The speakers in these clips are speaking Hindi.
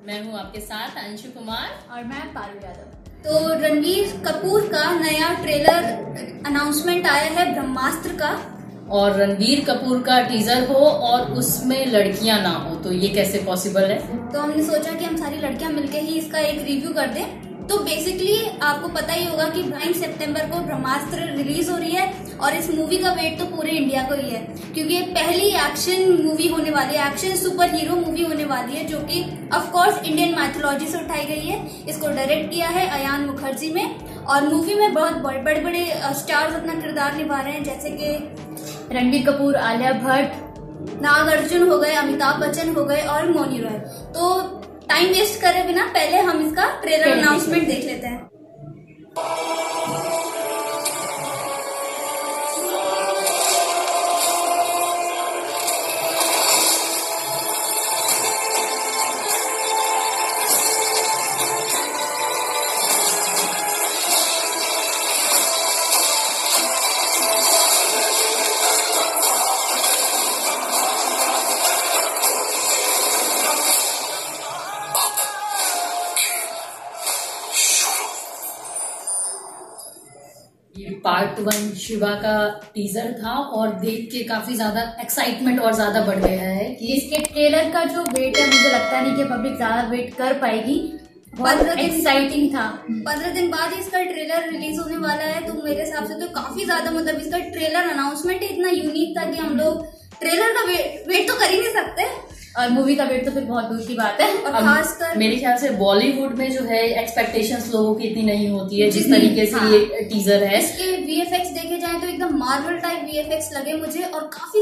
मैं हूँ आपके साथ अंशु कुमार और मैं पारुल यादव। तो रणवीर कपूर का नया ट्रेलर अनाउंसमेंट आया है ब्रह्मास्त्र का, और रणवीर कपूर का टीजर हो और उसमें लड़कियां ना हो, तो ये कैसे पॉसिबल है? तो हमने सोचा कि हम सारी लड़कियां मिलके ही इसका एक रिव्यू कर दें। तो बेसिकली आपको पता ही होगा कि 9 सितंबर को ब्रह्मास्त्र रिलीज हो रही है और इस मूवी का वेट तो पूरे इंडिया को ही है, क्योंकि ये पहली एक्शन मूवी होने वाली है, एक्शन सुपर हीरो मूवी होने वाली है, जो कि ऑफ कोर्स इंडियन माइथोलॉजी से उठाई गई है। इसको डायरेक्ट किया है अयान मुखर्जी में, और मूवी में बहुत बड़े बड़े स्टार्स अपना किरदार निभा रहे हैं, जैसे कि रणबीर कपूर, आलिया भट्ट, नागार्जुन हो गए, अमिताभ बच्चन हो गए और मौनी रॉय। तो टाइम वेस्ट करे बिना पहले हम इसका ट्रेलर अनाउंसमेंट देख लेते हैं। ये पार्ट 1 शिवा का टीजर था और देख के काफी ज्यादा एक्साइटमेंट और ज्यादा बढ़ गया है कि इसके ट्रेलर का जो वेट है, मुझे लगता नहीं कि पब्लिक ज्यादा वेट कर पाएगी। बहुत एक्साइटिंग था। 15 दिन बाद ही इसका ट्रेलर रिलीज होने वाला है, तो मेरे हिसाब से तो काफी ज्यादा, मतलब इसका ट्रेलर अनाउंसमेंट ही इतना यूनिक था कि हम लोग ट्रेलर का वेट तो कर ही नहीं सकते, और मूवी का वेट तो फिर बहुत दूर की बात है। और खासकर मेरे ख्याल से बॉलीवुड में जो है एक्सपेक्टेशंस लोगों की इतनी नहीं होती है जिस तरीके से ये टीजर है। इसके वीएफएक्स देखे जाए तो एकदम मार्वल टाइप वीएफएक्स लगे मुझे, और काफी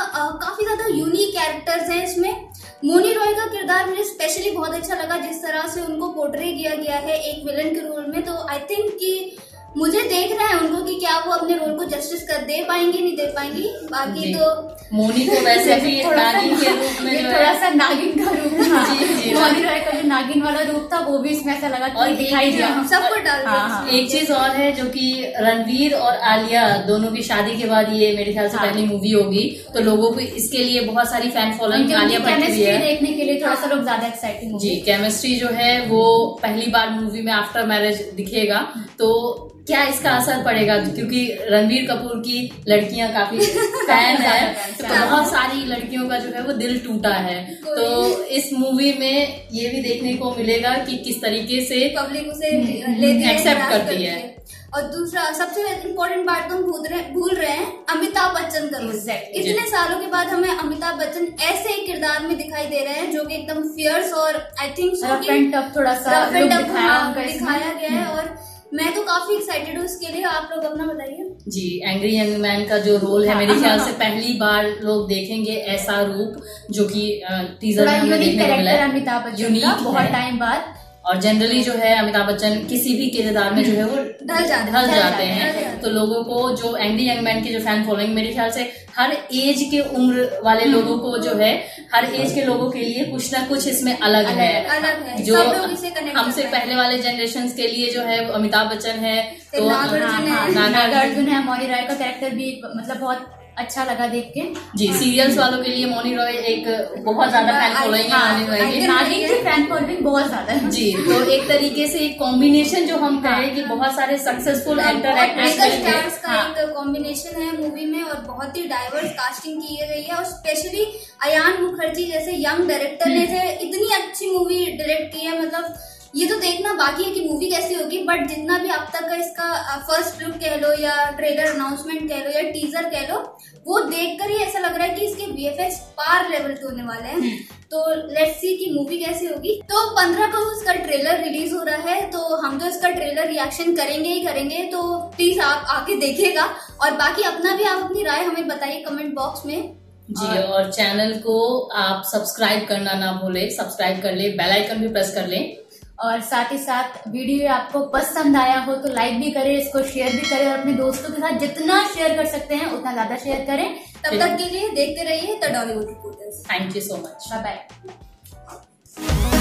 ज्यादा यूनिक कैरेक्टर्स हैं इसमें। मोनी रॉय का किरदार मुझे स्पेशली बहुत अच्छा लगा, जिस तरह से उनको पोर्ट्रे किया गया है एक विलन के रोल में। तो आई थिंक कि मुझे देखना है उनको कि क्या वो अपने रोल को जस्टिस कर दे पाएंगे, नहीं दे पाएंगी। बाकी तो मोनी को वैसे भी नागिन के रूप में थोड़ा सा नागिन का रूप था। मोनी रॉय का जो नागिन वाला रूप था वो भी इसमें ऐसा लगा कि दिखाई दिया, सबको डाल दिया। एक चीज और है जो कि रणवीर और आलिया दोनों की शादी के बाद ये मेरे ख्याल से पहली मूवी होगी, तो लोगों को इसके लिए बहुत सारी फैन फॉलोइंग आलिया भट्ट भी है देखने के लिए थोड़ा सा लोग ज्यादा एक्साइटिंग जी। केमिस्ट्री जो है वो पहली बार मूवी में आफ्टर मैरिज दिखेगा, तो क्या इसका असर पड़ेगा, क्योंकि रणबीर कपूर की लड़कियां काफी फैन है, तो बहुत सारी लड़कियों का जो है वो दिल टूटा है। तो इस मूवी में ये भी देखने को मिलेगा कि किस तरीके से पब्लिक उसे एक्सेप्ट करती है। और दूसरा सबसे इम्पोर्टेंट बात तो हम भूल रहे हैं, अमिताभ बच्चन का रोल। इतने सालों के बाद हमें अमिताभ बच्चन ऐसे एक किरदार में दिखाई दे रहे हैं जो कि एकदम फियर्स और आई थिंक थोड़ा सा दिखाया गया है, और मैं तो काफी एक्साइटेड हूँ इसके लिए। आप लोग अपना बताइए। जी, एंग्री यंग मैन का जो रोल है मेरे ख्याल से पहली बार लोग देखेंगे ऐसा रूप, जो कि टीजर में हमें देखने को मिला है। अमिताभ बच्चन का बहुत टाइम बाद। और जनरली जो है अमिताभ बच्चन किसी भी किरदार में जो है वो ढल जाते हैं। तो लोगों को जो एंग्री यंग मैन की जो फैन फॉलोइंग, मेरे ख्याल से हर एज के उम्र वाले लोगों को जो है, हर एज के लोगों के लिए कुछ ना कुछ इसमें अलग है। जो हमसे पहले वाले जनरेशन के लिए जो है अमिताभ बच्चन है, तो नागार्जुन है, मौनी रॉय का कैरेक्टर भी मतलब बहुत अच्छा लगा देख के। जी, सीरियल्स वालों के लिए मौनी रॉय एक बहुत ज्यादा फैन फॉलोइंग है, नागिन की फैन फॉलोइंग बहुत ज्यादा है जी। तो एक तरीके से एक कॉम्बिनेशन जो हम कहें कि बहुत सारे सक्सेसफुल एक्टर एक्ट्रेस का एक कॉम्बिनेशन है मूवी में, और बहुत ही डाइवर्स कास्टिंग की गई है। और स्पेशली अयान मुखर्जी जैसे यंग डायरेक्टर ने इतनी अच्छी मूवी डायरेक्ट की है, मतलब ये तो देखना बाकी है कि मूवी कैसी होगी। बट जितना भी अब तक का इसका फर्स्ट लुक कह लो या ट्रेलर अनाउंसमेंट कह लो या टीजर कह लो, वो देखकर ही ऐसा लग रहा है कि इसके वीएफएक्स पार लेवल के होने वाले हैं। तो लेट्स सी कि मूवी कैसी होगी। तो 15 को इसका ट्रेलर रिलीज हो रहा है, तो हम तो इसका ट्रेलर रिएक्शन करेंगे ही करेंगे, तो प्लीज आप आके देखिएगा। और बाकी अपना भी आप अपनी राय हमें बताइए कमेंट बॉक्स में जी। और चैनल को आप सब्सक्राइब करना ना भूले, सब्सक्राइब कर ले, बेल आइकन भी प्रेस कर लें। और साथ ही साथ वीडियो आपको पसंद आया हो तो लाइक भी करें, इसको शेयर भी करें, और अपने दोस्तों के साथ जितना शेयर कर सकते हैं उतना ज्यादा शेयर करें। तब तक के लिए देखते रहिए the Dollywood reporters. Thank you so much. Bye bye.